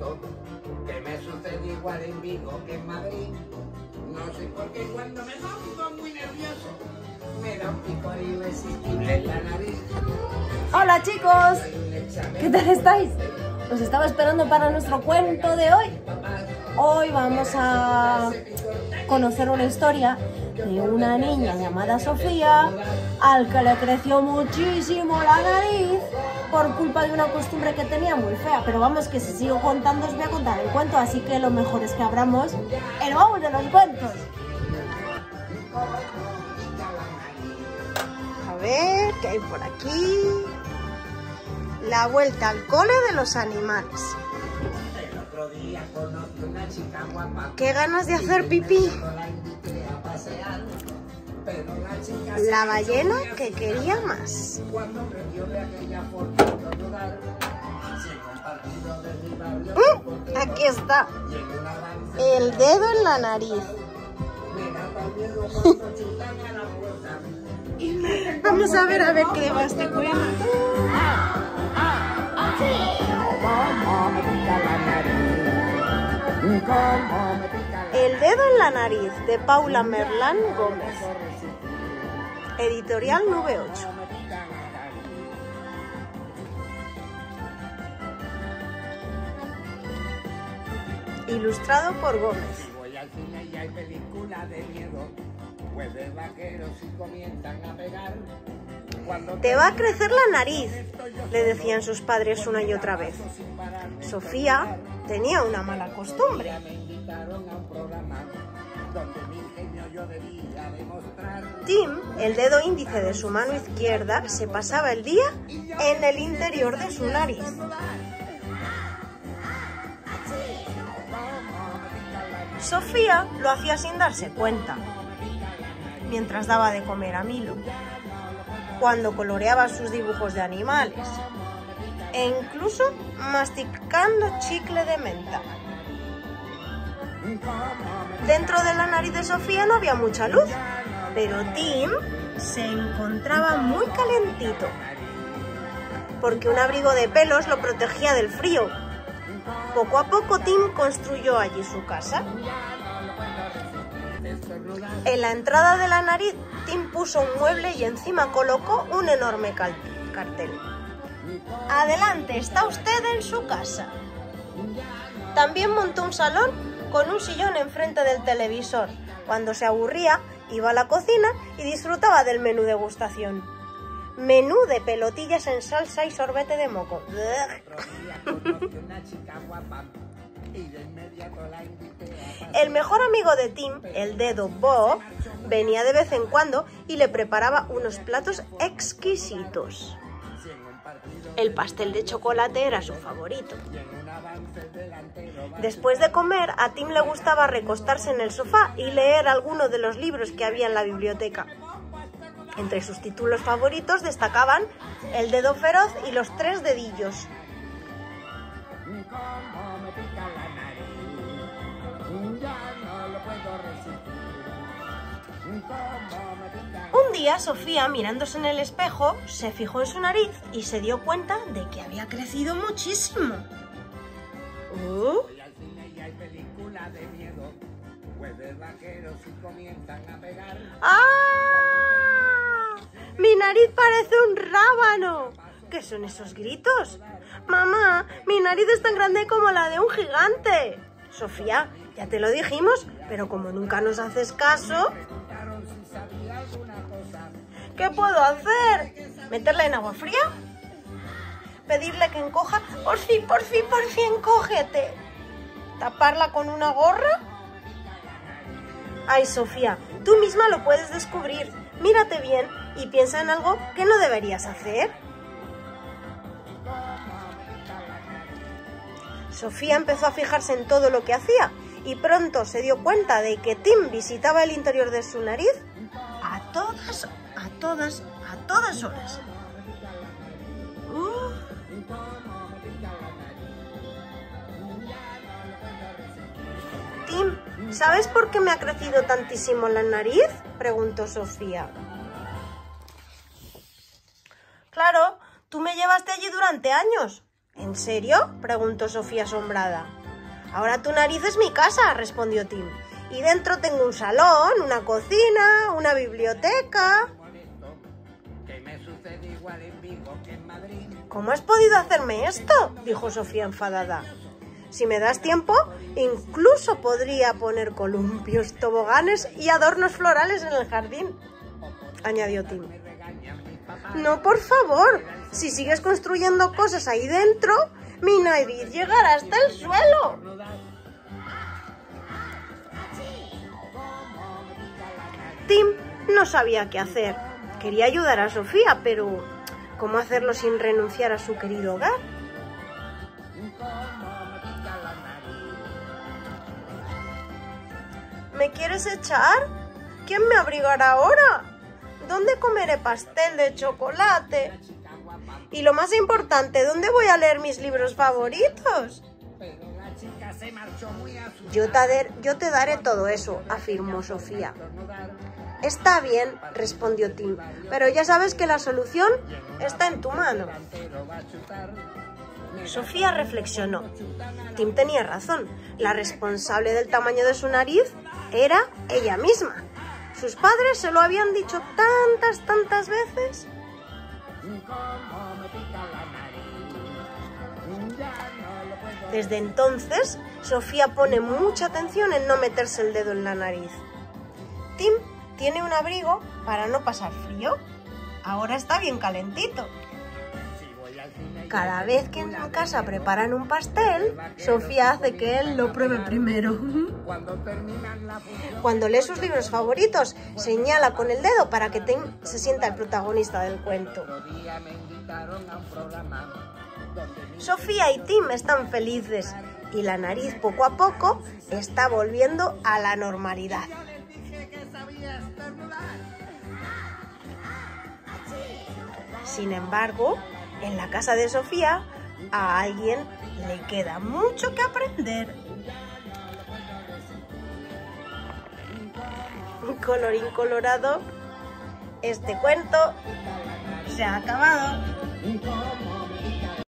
foto, que me sucede igual en Vigo que en Madrid. No sé por qué cuando me pongo muy nervioso, me da un picor irresistible en la nariz. Hola chicos, ¿qué tal estáis? Os estaba esperando para nuestro cuento de hoy. Hoy vamos a conocer una historia de una niña llamada Sofía al que le creció muchísimo la nariz por culpa de una costumbre que tenía muy fea. Pero vamos, que si sigo contando os voy a contar el cuento, así que lo mejor es que abramos el baúl de los cuentos. A ver, ¿qué hay por aquí? La vuelta al cole de los animales. Qué ganas de hacer pipí. La ballena que quería más. Aquí está. El dedo en la nariz. Vamos a ver qué va este cuento. El dedo en la nariz, de Paula Merlán Gómez. Editorial Nube 8. Ilustrado por Gómez. Te va a crecer la nariz, le decían sus padres una y otra vez. Sofía tenía una mala costumbre. Tim, el dedo índice de su mano izquierda, se pasaba el día en el interior de su nariz. Sofía lo hacía sin darse cuenta, mientras daba de comer a Milo, cuando coloreaba sus dibujos de animales, e incluso masticando chicle de menta. Dentro de la nariz de Sofía no había mucha luz, pero Tim se encontraba muy calentito, porque un abrigo de pelos lo protegía del frío. Poco a poco Tim construyó allí su casa. En la entrada de la nariz, Tim puso un mueble y encima colocó un enorme cartel. Adelante, está usted en su casa. También montó un salón con un sillón enfrente del televisor. Cuando se aburría, iba a la cocina y disfrutaba del menú degustación. Menú de pelotillas en salsa y sorbete de moco. El mejor amigo de Tim, el dedo Bob, venía de vez en cuando y le preparaba unos platos exquisitos. El pastel de chocolate era su favorito. Después de comer, a Tim le gustaba recostarse en el sofá y leer alguno de los libros que había en la biblioteca. Entre sus títulos favoritos destacaban El dedo feroz y Los tres dedillos. Un día, Sofía, mirándose en el espejo, se fijó en su nariz y se dio cuenta de que había crecido muchísimo. ¡Ah! ¡Mi nariz parece un rábano! ¿Qué son esos gritos? ¡Mamá, mi nariz es tan grande como la de un gigante! Sofía, ya te lo dijimos, pero como nunca nos haces caso... ¿Qué puedo hacer? ¿Meterla en agua fría? ¿Pedirle que encoja? Por fin, encógete. ¿Taparla con una gorra? Ay, Sofía, tú misma lo puedes descubrir. Mírate bien y piensa en algo que no deberías hacer. Sofía empezó a fijarse en todo lo que hacía y pronto se dio cuenta de que Tim visitaba el interior de su nariz a todas horas. Tim, ¿sabes por qué me ha crecido tantísimo la nariz?, preguntó Sofía. Claro, tú me llevaste allí durante años. ¿En serio?, preguntó Sofía asombrada. Ahora tu nariz es mi casa, respondió Tim. Y dentro tengo un salón, una cocina, una biblioteca. ¿Cómo has podido hacerme esto?, dijo Sofía enfadada. Si me das tiempo, incluso podría poner columpios, toboganes y adornos florales en el jardín, añadió Tim. No, por favor, si sigues construyendo cosas ahí dentro, mi nariz llegará hasta el suelo. Tim no sabía qué hacer. Quería ayudar a Sofía, pero ¿cómo hacerlo sin renunciar a su querido hogar? ¿Me quieres echar? ¿Quién me abrigará ahora? ¿Dónde comeré pastel de chocolate? Y lo más importante, ¿dónde voy a leer mis libros favoritos? Yo te daré todo eso, afirmó Sofía. Está bien, respondió Tim, pero ya sabes que la solución está en tu mano. Sofía reflexionó. Tim tenía razón. La responsable del tamaño de su nariz era ella misma. Sus padres se lo habían dicho tantas veces. Desde entonces, Sofía pone mucha atención en no meterse el dedo en la nariz. Tim tiene un abrigo para no pasar frío. Ahora está bien calentito. Cada vez que en su casa preparan un pastel, Sofía hace que él lo pruebe primero. Cuando lee sus libros favoritos, señala con el dedo para que Tim se sienta el protagonista del cuento. Sofía y Tim están felices y la nariz poco a poco está volviendo a la normalidad. Sin embargo, en la casa de Sofía, a alguien le queda mucho que aprender. Colorín colorado, este cuento se ha acabado.